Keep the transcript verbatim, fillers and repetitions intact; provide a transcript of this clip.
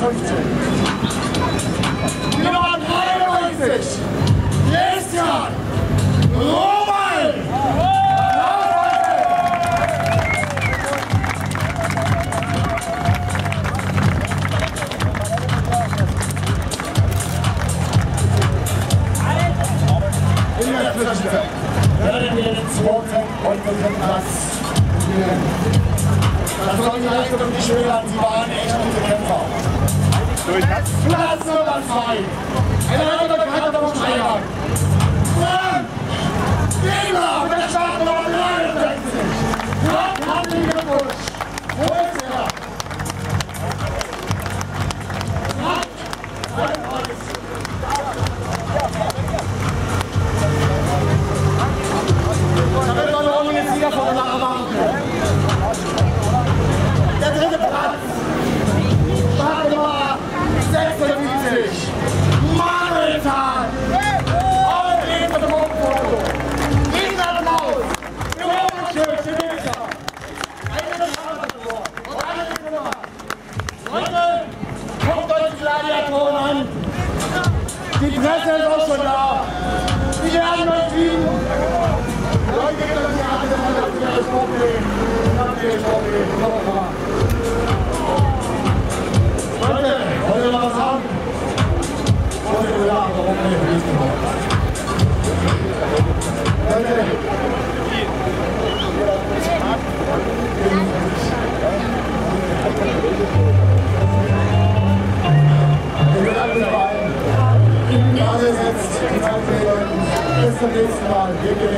neunzehnhundertfünfzig. Die Nummer dreiundneunzig, Christian Roman. In der Zwischenzeit werden wir den zweiten und den dritten Platz spielen. Das soll die Leistung nicht schmälern, sie waren echt gute Kämpfer. Platz Nummer zwei. Ein anderer Bekannter vom Steinberg. Frank Weber mit der Startnummer dreiundsechzig. Frank hat den Glückwunsch. Wo ist er? Frank, Frank, da wird man noch jetzt wieder von der machen. Der dritte Platz. Startnummer sechsundsiebzig. Manueltal. Und eben mit dem Foto. Riesen Applaus. Wir brauchen schön, die Bilder. Eine Betrachtung geworden. Und eine Nummer. Leute, guckt euch die Gladiatoren an. Die Presse ist auch schon da. Die werden euch lieben. Leute, gebt euch die Hand, das ist das Problem. Das ist das Problem. Nochmal. Leute, wollt ihr noch was sagen? Wollt ihr sagen, warum wir nicht nicht gemacht? Leute, ich will alle dabei. Alle jetzt, die Zeit bis zum nächsten Mal. Wir